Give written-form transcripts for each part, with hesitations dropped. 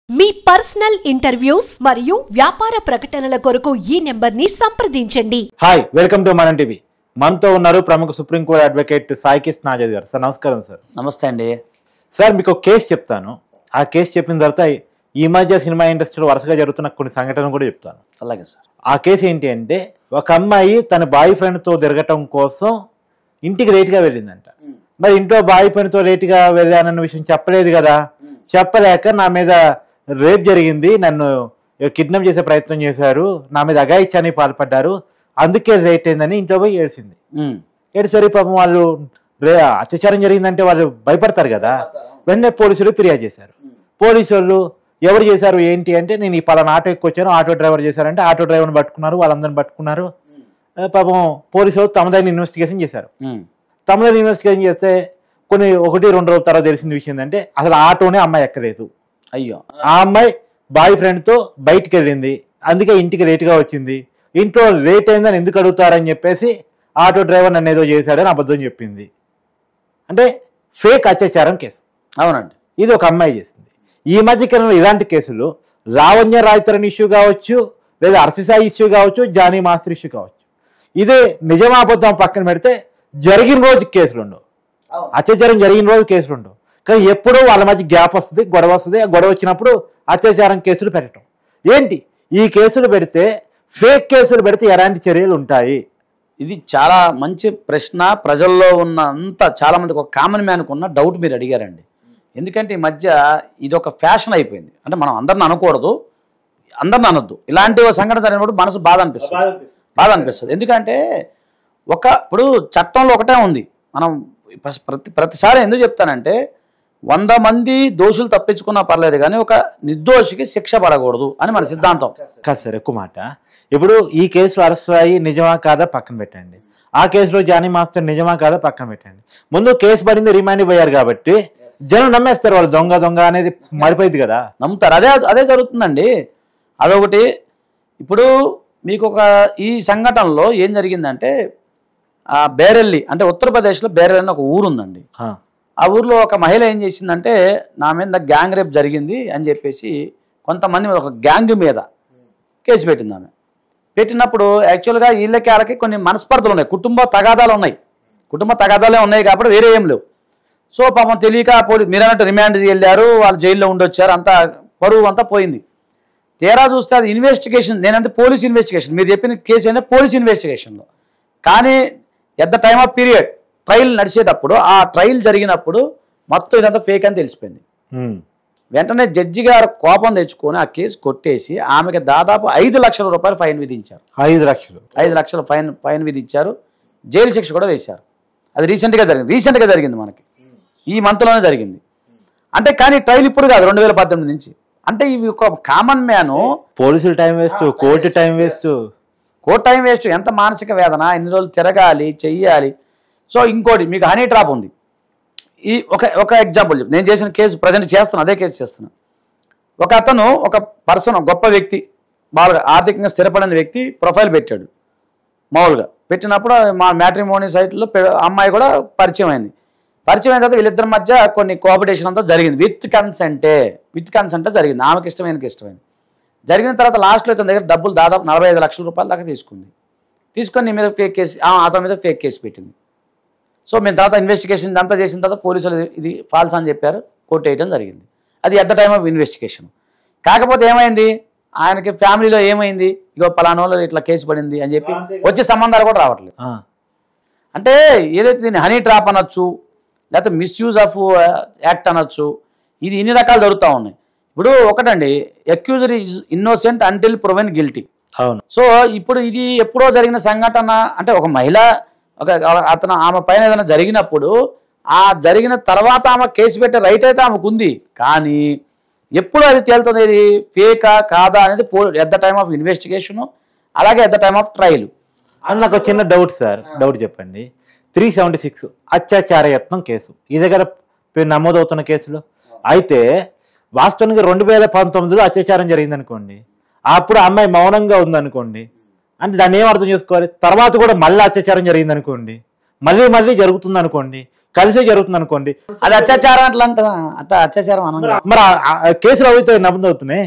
మీ personal interviews మరియు వ్యాపార ప్రకటనల కొరకు ఈ నెంబర్ని సంప్రదించండి. Hi, welcome to Manam TV. మనతో ఉన్నారు ప్రముఖ సుప్రీంకోర్టు అడ్వకేట్ సాయి కృష్ణ ఆజాద్ గారు. సార్ నమస్కారం. సార్ నమస్తే అండి. సార్ మీకు ఒక కేసు చెప్తాను. ఆ కేసు చెప్పిన తర్వాత ఈ మధ్య సినిమా ఇండస్ట్రీలో వరుసగా జరుగుతున్న కొన్ని సంఘటనలు కూడా చెప్తాను. అలాగే సార్. ఆ కేసు ఏంటి అంటే, ఒక అమ్మాయి తన బాయ్ ఫ్రెండ్తో తిరగటం కోసం ఇంటికి లేట్గా వెళ్ళిందంట. మరి ఇంట్లో బాయ్ ఫ్రెండ్తో లేట్గా వెళ్ళానన్న విషయం చెప్పలేదు కదా. చెప్పలేక నా మీద రేప్ జరిగింది, నన్ను కిడ్నాప్ చేసే ప్రయత్నం చేశారు, నా మీద అఘాయిత్యానికి పాల్పడ్డారు, అందుకే లేట్ అయిందని ఇంట్లో పోయి ఏడ్చింది. ఏడ్సరి పాపం వాళ్ళు అత్యాచారం జరిగిందంటే వాళ్ళు భయపడతారు కదా. వెంటనే పోలీసులు ఫిర్యాదు చేశారు. పోలీసు వాళ్ళు ఎవరు చేశారు ఏంటి అంటే, నేను ఈ పలానా ఆటో ఎక్కొచ్చాను, ఆటో డ్రైవర్ చేశారంటే ఆటో డ్రైవర్ని పట్టుకున్నారు, వాళ్ళందరిని పట్టుకున్నారు. పాపం పోలీసు వాళ్ళు తమదైన ఇన్వెస్టిగేషన్ చేశారు. తమదైన ఇన్వెస్టిగేషన్ చేస్తే కొన్ని 1-2 రోజుల తర్వాత తెలిసిన విషయం ఏంటంటే, అసలు ఆటోనే అమ్మాయి ఎక్కలేదు. అయ్యో. ఆ అమ్మాయి బాయ్ ఫ్రెండ్తో బయటికి వెళ్ళింది, అందుకే ఇంటికి లేట్గా వచ్చింది. ఇంట్లో లేట్ అయిందని ఎందుకు అడుగుతారని చెప్పేసి ఆటో డ్రైవర్ నన్ను ఏదో చేశాడని అబద్ధం చెప్పింది. అంటే ఫేక్ అత్యాచారం కేసు. అవునండి. ఇది ఒక అమ్మాయి చేసింది. ఈ మధ్యకాలంలో ఇలాంటి కేసులు లావణ్య రాయతరన్ ఇష్యూ కావచ్చు, లేదా అర్సిసాయి ఇష్యూ కావచ్చు, జానీ మాస్టర్ ఇష్యూ కావచ్చు. ఇదే నిజమాబద్ధం పక్కన పెడితే జరిగిన రోజు కేసులు ఉండవు, అత్యాచారం జరిగిన రోజు కేసులు ఉండవు. కానీ ఎప్పుడో వాళ్ళ మధ్య గ్యాప్ వస్తుంది, గొడవ వస్తుంది. ఆ గొడవ వచ్చినప్పుడు అత్యాచారం కేసులు పెట్టడం ఏంటి? ఈ కేసులు పెడితే, ఫేక్ కేసులు పెడితే ఎలాంటి చర్యలు ఉంటాయి? ఇది చాలా మంచి ప్రశ్న. ప్రజల్లో ఉన్న చాలా మందికి ఒక కామన్ మ్యాన్కి ఉన్న డౌట్ మీరు అడిగారండి. ఎందుకంటే ఈ మధ్య ఇది ఒక ఫ్యాషన్ అయిపోయింది. అంటే మనం అందరిని అనకూడదు, అందరిని అనొద్దు. ఇలాంటి సంఘటన జరిగినప్పుడు మనసు బాధ అనిపిస్తుంది. ఎందుకంటే ఇప్పుడు చట్టంలో ఒకటే ఉంది. మనం ప్రతిసారి ఎందుకు చెప్తానంటే, 100 మంది దోషులు తప్పించుకున్నా పర్లేదు, కానీ ఒక నిర్దోషికి శిక్ష పడకూడదు అని మన సిద్ధాంతం. కాదు సార్, ఎక్కువ మాట. ఇప్పుడు ఈ కేసులో అరెస్టాయి నిజమా కాదా పక్కన పెట్టండి, ఆ కేసులో జానీ మాస్టర్ నిజమా కాదా పక్కన పెట్టండి. ముందు కేసు పడింది, రిమాండ్ పోయారు కాబట్టి జనం నమ్మేస్తారు, వాళ్ళు దొంగ అనేది మారిపోయింది కదా, నమ్ముతారు. అదే జరుగుతుందండి. అదొకటి. ఇప్పుడు మీకు ఈ సంఘటనలో ఏం జరిగిందంటే, బేరెల్లి అంటే ఉత్తరప్రదేశ్లో బేరెల్లి అని ఒక ఊరు ఉందండి. ఆ ఊర్లో ఒక మహిళ ఏం చేసిందంటే, నా మీద గ్యాంగ్ రేప్ జరిగింది అని చెప్పేసి కొంతమంది ఒక గ్యాంగ్ మీద కేసు పెట్టింది. ఆమె పెట్టినప్పుడు యాక్చువల్గా వీళ్ళకి వాళ్ళకి కొన్ని మనస్పర్ధలు ఉన్నాయి, కుటుంబ తగాదాలే ఉన్నాయి కాబట్టి వేరే ఏం లేవు. సో పాపం తెలియక మీరు అన్నట్టు రిమాండ్ వెళ్ళారు, వాళ్ళు జైల్లో ఉండొచ్చారు, అంతా పరువు అంతా పోయింది. తీరా చూస్తే అది ఇన్వెస్టిగేషన్, నేనంటే పోలీస్ ఇన్వెస్టిగేషన్, మీరు చెప్పిన కేసు అంటే పోలీస్ ఇన్వెస్టిగేషన్లో. కానీ at the time of period trial నడిచేటప్పుడు, ఆ ట్రయల్ జరిగినప్పుడు మొత్తం ఇదంతా ఫేక్ అని తెలిసిపోయింది. వెంటనే జడ్జి గారు కోపం తెచ్చుకొని ఆ కేసు కొట్టేసి ఆమెకి దాదాపు 5 లక్షల రూపాయలు ఫైన్ విధించారు. 5 లక్షల ఫైన్ విధించారు. జైలు శిక్ష కూడా వేశారు. అది రీసెంట్గా జరిగింది మనకి, ఈ మంత్లోనే జరిగింది. అంటే కానీ ట్రయల్ ఇప్పుడు కాదు, 2018 నుంచి. అంటే ఇవి ఒక కామన్ మ్యాన్, పోలీసులు time waste, court time waste, ఎంత మానసిక వేదన, ఎన్ని రోజులు తిరగాలి, చెయ్యాలి. సో ఇంకోటి మీకు హనీ ట్రాప్ ఉంది. ఈ ఒక ఎగ్జాంపుల్ నేను చేసిన కేసు ప్రజెంట్ చేస్తాను, అదే కేసు చేస్తున్నాను. ఒక అతను, ఒక పర్సన్, గొప్ప వ్యక్తి, బాగా ఆర్థికంగా స్థిరపడిన వ్యక్తి ప్రొఫైల్ పెట్టాడు. మామూలుగా పెట్టినప్పుడు మా మ్యాట్రిమోనీ సైట్లో అమ్మాయి కూడా పరిచయం అయిన తర్వాత వీళ్ళిద్దరి మధ్య కొన్ని కోఆపరేషన్ అంతా జరిగింది. విత్ కన్సెంట్ జరిగింది. ఆమెకి ఇష్టమైనది జరిగిన తర్వాత లాస్ట్లో ఇతని దగ్గర డబ్బులు దాదాపు 45 లక్షల రూపాయల దాకా తీసుకొని నీ మీద ఫేక్ కేసు, అతని మీద ఫేక్ కేసు పెట్టింది. సో మేము తర్వాత ఇన్వెస్టిగేషన్ అంతా చేసిన తర్వాత పోలీసులు ఇది ఫాల్స్ అని చెప్పారు, కోర్టు వేయడం జరిగింది. అది at the time of investigation. కాకపోతే ఏమైంది, ఆయనకి ఫ్యామిలీలో ఏమైంది, ఇగో పలానోళ్ళు ఇట్లా కేసు పడింది అని చెప్పి వచ్చే సంబంధాలు కూడా రావట్లేదు. అంటే ఏదైతే దీన్ని హనీ ట్రాప్ అనొచ్చు, లేకపోతే మిస్యూజ్ ఆఫ్ యాక్ట్ అనొచ్చు, ఇది ఇన్ని రకాలు జరుగుతూ ఉన్నాయి. ఇప్పుడు ఒకటండి, accuser is innocent until proven guilty. So ఇప్పుడు ఇది ఎప్పుడో జరిగిన సంఘటన. అంటే ఒక మహిళ, ఆమె పైన ఏదైనా జరిగినప్పుడు, ఆ జరిగిన తర్వాత ఆమె కేసు పెట్టే రైట్ అయితే ఆమెకు ఉంది. కానీ ఎప్పుడు అది తేలుతుంది, ఇది ఫేకా కాదా అనేది at the time of investigation, అలాగే at the time of trial. అని నాకు చిన్న డౌట్ సార్, డౌట్ చెప్పండి. 376 అత్యాచార యత్నం కేసు ఈ దగ్గర నమోదవుతున్న కేసులు అయితే, వాస్తవానికి 2019లో అత్యాచారం జరిగిందనుకోండి, అప్పుడు అమ్మాయి మౌనంగా ఉందనుకోండి, అంటే దాన్ని ఏం అర్థం చేసుకోవాలి? తర్వాత కూడా మళ్ళీ అత్యాచారం జరిగిందనుకోండి, మళ్ళీ మళ్ళీ జరుగుతుంది అనుకోండి, కలిసే జరుగుతుంది అనుకోండి, అది అత్యాచారం అట్లా అత్యాచారం అనంగా మరి ఆ కేసులు అవుతాయి నమోదవుతున్నాయి.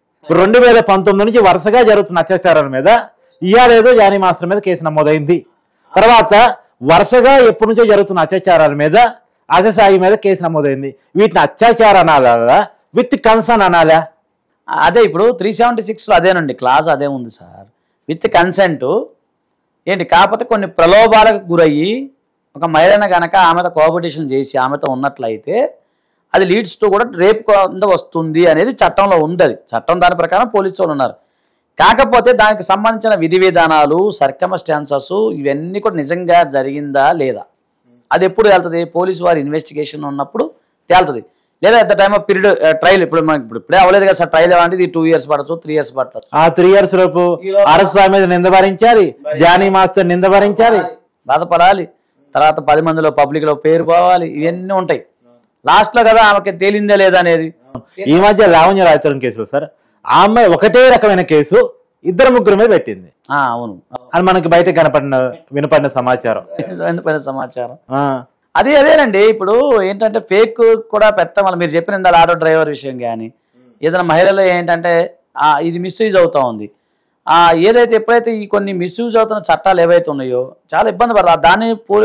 2019 నుంచి వరుసగా జరుగుతున్న అత్యాచారాల మీద ఇయాలేదో జానీ మాస్టర్ మీద కేసు నమోదైంది. తర్వాత వరుసగా ఎప్పటి నుంచో జరుగుతున్న అత్యాచారాల మీద ఆశసాయి మీద కేసు నమోదైంది. వీటిని అత్యాచారం అనాలా, విత్ కన్సర్న్ అనాలా? అదే ఇప్పుడు 376లో అదేనండి క్లాజ్ అదే ఉంది సార్, విత్ కన్సెంట్ ఏంటి. కాకపోతే కొన్ని ప్రలోభాలకు గురయ్యి ఒక మహిళను కనుక ఆమెతో కోఆపరేషన్ చేసి ఆమెతో ఉన్నట్లయితే అది లీడ్స్ టు కూడా రేపు కింద వస్తుంది అనేది చట్టంలో ఉంది. అది చట్టం దాని ప్రకారం పోలీసు వాళ్ళు ఉన్నారు. కాకపోతే దానికి సంబంధించిన విధి విధానాలు, సర్కమ్స్టాన్సెస్ ఇవన్నీ కూడా నిజంగా జరిగిందా లేదా అది ఎప్పుడు తేలుతుంది? పోలీసు వారి ఇన్వెస్టిగేషన్ ఉన్నప్పుడు తేలుతుంది. లేదా at the time of period trial ఇప్పుడు మనకి ఇప్పుడే అవ్వలేదు కదా సార్, ట్రయల్ అంటే 2 years పడచ్చు, 3 years పట్టచ్చు. ఆ 3 years లోపు అరసా మీద నింద భరించాలి, జానీ మాస్టర్ నింద భరించాలి, బాధపడాలి. తర్వాత 10 మందిలో పబ్లిక్ లో పేరు పోవాలి, ఇవన్నీ ఉంటాయి. లాస్ట్ లో కదా ఆమెకి తేలిందే లేదా అనేది. ఈ మధ్య లావణ్య రాయతరం కేసులో సార్ ఆ అమ్మాయి ఒకటే రకమైన కేసు 2-3 మీద పెట్టింది. అవును, అని మనకి బయట వినపడిన సమాచారం. సమాచారం అదేనండి. ఇప్పుడు ఏంటంటే ఫేక్ కూడా పెట్టడం వల్ల మీరు చెప్పిన ఆటో డ్రైవర్ విషయం కానీ ఏదైనా మహిళలు ఏంటంటే ఇది మిస్యూజ్ అవుతా ఉంది. ఏదైతే ఎప్పుడైతే ఈ కొన్ని మిస్యూజ్ అవుతున్న చట్టాలు ఏవైతే ఉన్నాయో చాలా ఇబ్బంది పడతారు. దాన్ని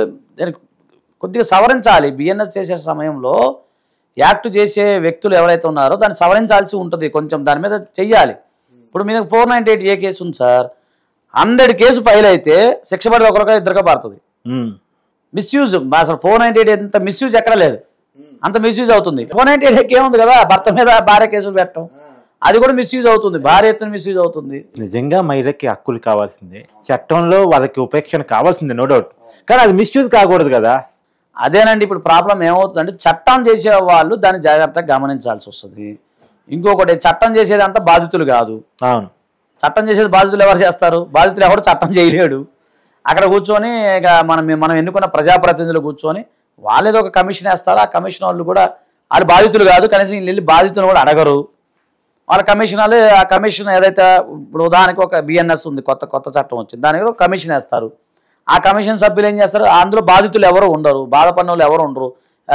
కొద్దిగా సవరించాలి. బిఎన్ఎస్ చేసే సమయంలో యాక్ట్ చేసే వ్యక్తులు ఎవరైతే ఉన్నారో దాన్ని సవరించాల్సి ఉంటుంది, కొంచెం దాని మీద చెయ్యాలి. ఇప్పుడు మీకు 498A కేసు ఉంది సార్, 100 కేసు ఫైల్ అయితే శిక్ష పడి ఒకరిగా ఇద్దరుగా పడుతుంది. మిస్యూజ్ అసలు 498 ఎంత మిస్యూజ్ ఎక్కడ లేదు, అంత మిస్యూజ్ అవుతుంది. 498 ఏముంది కదా, భర్త మీద భార్య కేసులు పెట్టడం, అది కూడా మిస్యూజ్ అవుతుంది, భార్య ఎత్తున మిస్యూజ్ అవుతుంది. నిజంగా మహిళకి హక్కులు కావాల్సిందే, చట్టంలో వాళ్ళకి ఉపేక్షణ కావాల్సిందే, నో డౌట్. కానీ అది మిస్యూజ్ కాకూడదు కదా. అదేనండి ఇప్పుడు ప్రాబ్లం ఏమవుతుందంటే చట్టం చేసే వాళ్ళు దాన్ని జాగ్రత్తగా గమనించాల్సి వస్తుంది. ఇంకొకటి చట్టం చేసేదంతా బాధితులు కాదు. అవును, చట్టం చేసేది బాధితులు ఎవరు చేస్తారు? బాధితులు ఎవరు చట్టం చేయలేడు. అక్కడ కూర్చొని ఇక మనం ఎన్నుకున్న ప్రజాప్రతినిధులు కూర్చొని వాళ్ళు ఏదో ఒక కమిషన్ వేస్తారు. ఆ కమిషన్ వాళ్ళు కూడా వాళ్ళు బాధితులు కాదు, కనీసం వెళ్ళి బాధితులు కూడా అడగరు. వాళ్ళ కమిషన్ వాళ్ళు ఆ కమిషన్ ఏదైతే ఇప్పుడు ఉదాహరణకి ఒక బిఎన్ఎస్ ఉంది, కొత్త చట్టం వచ్చింది, దానికి ఒక కమిషన్ వేస్తారు. ఆ కమిషన్ సభ్యులు ఏం చేస్తారు? అందులో బాధితులు ఎవరు ఉండరు, బాధపడిన వాళ్ళు ఎవరు ఉండరు.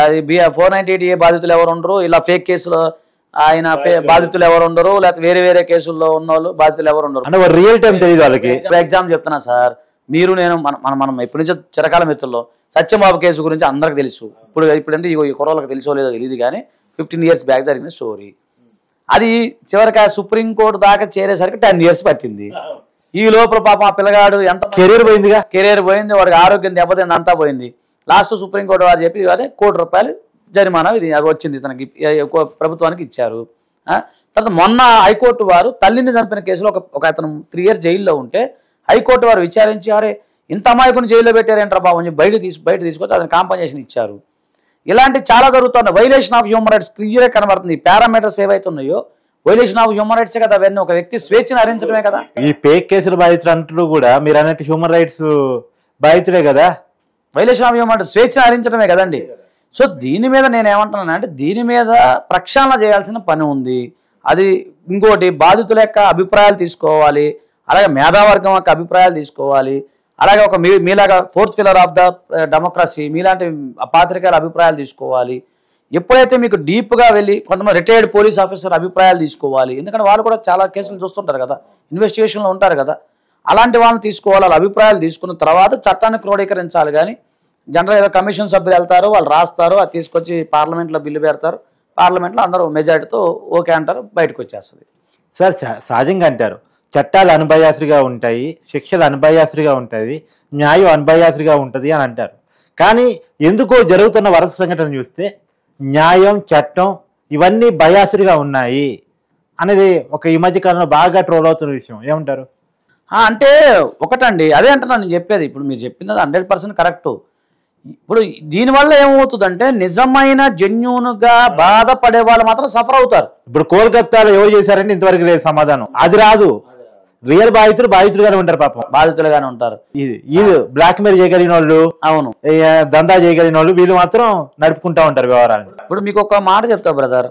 498A బాధితులు ఎవరు ఉండరు, ఇలా ఫేక్ కేసులో ఆయన బాధితులు ఎవరు ఉండరు, లేకపోతే వేరే కేసుల్లో ఉన్న వాళ్ళు బాధితులు ఎవరు ఉండరు. అంటే రియల్ టైం తెలియదు వాళ్ళకి. ఎగ్జామ్ చెప్తున్నా సార్, మీరు నేను మనం ఎప్పటి నుంచో చిరకాల మిత్రుల్లో సత్యబాబు కేసు గురించి అందరికి తెలుసు. ఇప్పుడంటే ఈ కుర్రోళ్ళకి తెలుసో లేదో తెలియదు, కానీ 15 years బ్యాక్ జరిగిన స్టోరీ. అది చివరికి సుప్రీంకోర్టు దాకా చేరేసరికి 10 years పట్టింది. ఈ లోపల పాపం ఆ పిల్లగాడు ఎంత కెరీర్ పోయింది, వాడికి ఆరోగ్యం దెబ్బతింది, అంతా పోయింది. లాస్ట్ సుప్రీంకోర్టు వారు చెప్పి ₹1 కోటి జరిమానా ఇది అది వచ్చింది తనకి, ప్రభుత్వానికి ఇచ్చారు. తర్వాత మొన్న హైకోర్టు వారు తల్లిని చంపిన కేసులో ఒక అతను 3 years జైల్లో ఉంటే హైకోర్టు వారు విచారించి అరే ఇంత అమాయకుని జైల్లో పెట్టారేంట్రా బాబు అని బయట తీసుకొచ్చి అతను కాంపన్సేషన్ ఇచ్చారు. ఇలాంటి చాలా జరుగుతున్నాయి. వైలేషన్ ఆఫ్ హ్యూమన్ రైట్స్ క్లియర్గా కనబడుతుంది. పారామీటర్స్ ఏవైతే ఉన్నాయో వైలేషన్ ఆఫ్ హ్యూమన్ రైట్స్ కదా అవన్నీ. ఒక వ్యక్తి స్వేచ్ఛను హరించడమే కదా. ఈ ఫేక్ కేసుల బాధితులు అంటూ కూడా మీరు అన్నట్టు హ్యూమన్ రైట్స్ బాధితులే కదా. వైలేషన్ ఆఫ్ హ్యూమన్ రైట్స్ స్వేచ్ఛను హరించడమే కదండి. సో దీని మీద నేను ఏమంటున్నాను అంటే దీని మీద ప్రక్షాళన చేయాల్సిన పని ఉంది. అది ఇంకోటి బాధితుల యొక్క అభిప్రాయాలు తీసుకోవాలి, అలాగే మేధావర్గం యొక్క అభిప్రాయాలు తీసుకోవాలి, అలాగే ఒక మీలాగా 4th pillar of the democracy మీలాంటి పాత్రికేయుల అభిప్రాయాలు తీసుకోవాలి. ఎప్పుడైతే మీకు డీప్గా వెళ్ళి కొంతమంది రిటైర్డ్ పోలీస్ ఆఫీసర్ అభిప్రాయాలు తీసుకోవాలి, ఎందుకంటే వాళ్ళు కూడా చాలా కేసులు చూస్తుంటారు కదా, ఇన్వెస్టిగేషన్లో ఉంటారు కదా, అలాంటి వాళ్ళని తీసుకోవాలి. వాళ్ళ అభిప్రాయాలు తీసుకున్న తర్వాత చట్టాన్ని క్రోడీకరించాలి. కానీ జనరల్ ఏదో కమిషన్ సభ్యులు వెళ్తారు, వాళ్ళు రాస్తారు, అది తీసుకొచ్చి పార్లమెంట్లో బిల్లు పెడతారు, పార్లమెంట్లో అందరూ మెజారిటీతో ఓకే అంటారు, బయటకు వచ్చేస్తుంది. సార్ సహజంగా అంటారు చట్టాలు అనుభయాసుగా ఉంటాయి, శిక్షలు అనుభయాసుగా ఉంటుంది, న్యాయం అనుభయాసుగా ఉంటుంది అని అంటారు. కానీ ఎందుకో జరుగుతున్న వరుస సంఘటన చూస్తే న్యాయం చట్టం ఇవన్నీ బయాసుగా ఉన్నాయి అనేది ఒక ఈ మధ్య కాలంలో బాగా ట్రోల్ అవుతున్న విషయం. ఏమంటారు? అంటే ఒకటండి, అదే అంటున్నాను నేను చెప్పేది. ఇప్పుడు మీరు చెప్పింది 100% కరెక్టు. ఇప్పుడు దీనివల్ల ఏమవుతుందంటే నిజమైన జెన్యూన్గా బాధపడే వాళ్ళు మాత్రం సఫర్ అవుతారు. ఇప్పుడు కోల్కత్తాలో ఎవరు చేశారంటే ఇంతవరకు లేదు సమాధానం, అది రాదు. రియల్ బాధితులుగానే ఉంటారు, పాపం బాధితులుగానే ఉంటారు. ఇది బ్లాక్ మెయిల్ చేయగలిగిన వాళ్ళు, అవును, దందా చేయగలిగిన వాళ్ళు, వీళ్ళు మాత్రం నడుపుకుంటా ఉంటారు వ్యవహారాన్ని. ఇప్పుడు మీకు ఒక మాట చెప్తా బ్రదర్,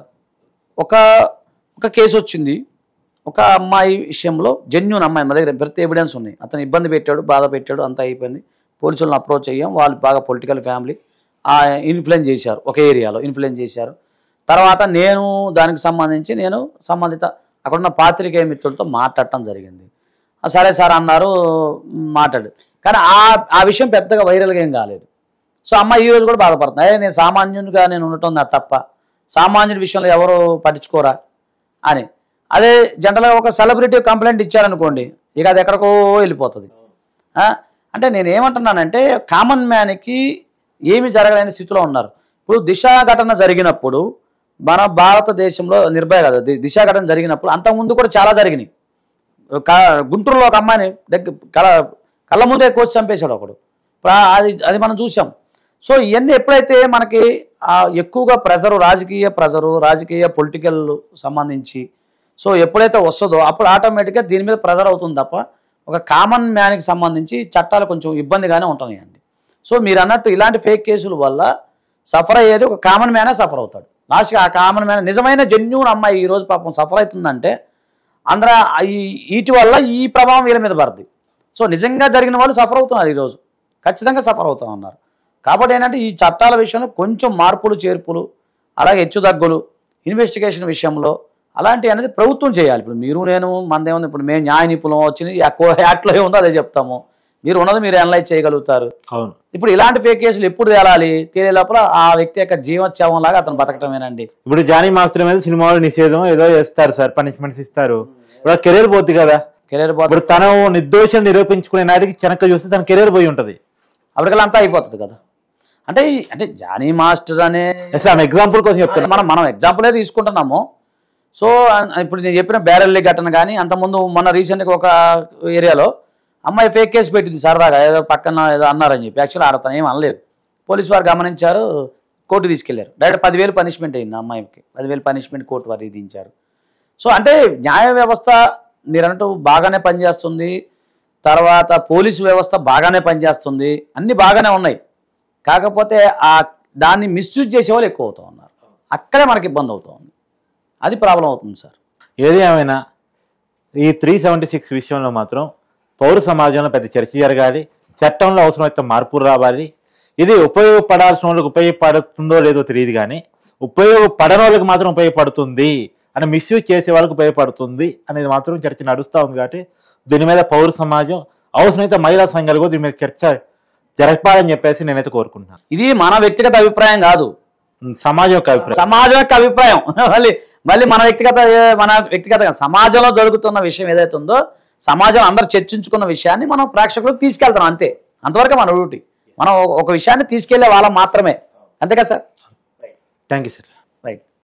ఒక కేసు వచ్చింది, ఒక అమ్మాయి విషయంలో జెన్యూన్ అమ్మాయి మా దగ్గర బెర్త్ ఎవిడెన్స్ ఉన్నాయి, అతను ఇబ్బంది పెట్టాడు, బాధ పెట్టాడు, అంతా అయిపోయింది, పోలీసులను అప్రోచ్ అయ్యాం. వాళ్ళు బాగా పొలిటికల్ ఫ్యామిలీ ఇన్ఫ్లుయెన్స్ చేశారు, ఒక ఏరియాలో ఇన్ఫ్లుయెన్స్ చేశారు. తర్వాత నేను దానికి సంబంధించి సంబంధిత అక్కడున్న పాత్రికేయ మిత్రులతో మాట్లాడటం జరిగింది. సరే సార్ అన్నారు, మాట్లాడు. కానీ ఆ విషయం పెద్దగా వైరల్గా ఏం కాలేదు. సో అమ్మాయి ఈరోజు కూడా బాధపడుతుంది, నేను సామాన్యునిగా నేను ఉండటం నా తప్ప, సామాన్యుడి విషయంలో ఎవరు పట్టించుకోరా అని. అదే జనరల్గా ఒక సెలబ్రిటీ కంప్లైంట్ ఇచ్చారనుకోండి, ఇక అది ఎక్కడికో వెళ్ళిపోతుంది. అంటే నేను ఏమంటున్నానంటే కామన్ మ్యాన్కి ఏమి జరగలేని స్థితిలో ఉన్నారు. ఇప్పుడు దిశ ఘటన జరిగినప్పుడు మన భారతదేశంలో నిర్భయ కదా దిశ ఘటన జరిగినప్పుడు అంతకుముందు కూడా చాలా జరిగినాయి. గుంటూరులో ఒక అమ్మాయిని కళ్ళ ముందే కోసి చంపేశాడు ఒకడు. అది మనం చూసాం. సో ఇవన్నీ ఎప్పుడైతే మనకి ఎక్కువగా రాజకీయ పొలిటికల్ సంబంధించి సో ఎప్పుడైతే వస్తుందో అప్పుడు ఆటోమేటిక్గా దీని మీద ప్రెజర్ అవుతుంది తప్ప ఒక కామన్ మ్యాన్కి సంబంధించి చట్టాలు కొంచెం ఇబ్బందిగానే ఉంటున్నాయండి. సో మీరు అన్నట్టు ఇలాంటి ఫేక్ కేసుల వల్ల సఫర్ అయ్యేది ఒక కామన్ మ్యానే సఫర్ అవుతాడు. లాస్ట్గా ఆ కామన్ మ్యాన్ నిజమైన జెన్యూన్ అమ్మాయి ఈరోజు పాపం సఫర్ అవుతుందంటే అందరూ వీటి వల్ల ఈ ప్రభావం వీళ్ళ మీద పడుతుంది. సో నిజంగా జరిగిన వాళ్ళు సఫర్ అవుతున్నారు, ఈరోజు ఖచ్చితంగా సఫర్ అవుతూ ఉన్నారు. కాబట్టి ఏంటంటే ఈ చట్టాల విషయంలో కొంచెం మార్పులు చేర్పులు అలాగే హెచ్చుతగ్గులు ఇన్వెస్టిగేషన్ విషయంలో అలాంటివి అనేది ప్రభుత్వం చేయాలి. ఇప్పుడు మీరు నేను మనదేముంది, ఇప్పుడు మేము న్యాయ నిపుణులం వచ్చింది యాక్ట్లో ఏముందో అదే చెప్తాము, మీరు ఉన్నది మీరు అనలైజ్ చేయగలుగుతారు. అవును. ఇప్పుడు ఇలాంటి ఫేక్ కేసులు ఎప్పుడు తేలాలి, తేలే లోపల ఆ వ్యక్తి యొక్క జీవోత్సవం లాగా అతను బతకటమేనండి. ఇప్పుడు జానీ మాస్టర్ మీద సినిమాలు నిషేధం ఏదో చేస్తారు సార్, పనిష్మెంట్స్ ఇస్తారు, ఇప్పుడు కెరీర్ పోతుంది కదా. కెరీర్ పోతుంది. ఇప్పుడు తను నిర్దోషం నిరూపించుకునే నాటికి వెనక చూస్తే తన కెరీర్ పోయి ఉంటుంది, అప్పటికల్లా అంతా అయిపోతుంది కదా. అంటే జానీ మాస్టర్ అనే ఎగ్జాంపుల్ కోసం చెప్తాను, మనం ఎగ్జాంపులే తీసుకుంటున్నాము. సో ఇప్పుడు నేను చెప్పిన బ్యారెల్లీ ఘటన కానీ అంతకుముందు మొన్న రీసెంట్గా ఒక ఏరియాలో అమ్మాయి ఫేక్ కేసు పెట్టింది సరదాగా, ఏదో పక్కన ఏదో అన్నారని చెప్పి. యాక్చువల్లీ ఆడతాను ఏం అనలేదు, పోలీసు వారు గమనించారు, కోర్టు తీసుకెళ్లారు. డైరెక్ట్ 10,000 పనిష్మెంట్ అయింది అమ్మాయికి, 10,000 పనిష్మెంట్ కోర్టు వారు విధించారు. సో అంటే న్యాయ వ్యవస్థ మీరంటూ బాగానే పనిచేస్తుంది, తర్వాత పోలీసు వ్యవస్థ బాగానే పనిచేస్తుంది, అన్నీ బాగానే ఉన్నాయి. కాకపోతే దాన్ని మిస్యూజ్ చేసే వాళ్ళు ఎక్కువ అవుతూ ఉన్నారు, అక్కడే మనకి ఇబ్బంది అవుతూ ఉంది, అది ప్రాబ్లం అవుతుంది సార్. ఏది ఏమైనా ఈ 376 విషయంలో మాత్రం పౌర సమాజంలో పెద్ద చర్చ జరగాలి, చట్టంలో అవసరమైతే మార్పులు రావాలి. ఇది ఉపయోగపడాల్సిన వాళ్ళకి ఉపయోగపడుతుందో లేదో తెలియదు, కానీ ఉపయోగపడని వాళ్ళకి మాత్రం ఉపయోగపడుతుంది అని మిస్యూజ్ చేసే వాళ్ళకి ఉపయోగపడుతుంది అనేది మాత్రం చర్చ నడుస్తూ ఉంది. కాబట్టి దీని మీద పౌర సమాజం అవసరమైతే మహిళా సంఘాలు కూడా దీని మీద చర్చ జరపాలని చెప్పేసి నేనైతే కోరుకుంటున్నాను. ఇది మన వ్యక్తిగత అభిప్రాయం కాదు, సమాజం యొక్క అభిప్రాయం. మళ్ళీ మన వ్యక్తిగత సమాజంలో జరుగుతున్న విషయం ఏదైతే ఉందో సమాజం అందరూ చర్చించుకున్న విషయాన్ని మనం ప్రేక్షకులకు తీసుకెళ్తాం, అంతే. అంతవరకు మన డ్యూటీ. మనం ఒక విషయాన్ని తీసుకెళ్లే వాళ్ళం మాత్రమే, అంతే కదా sir. Thank you sir. Right.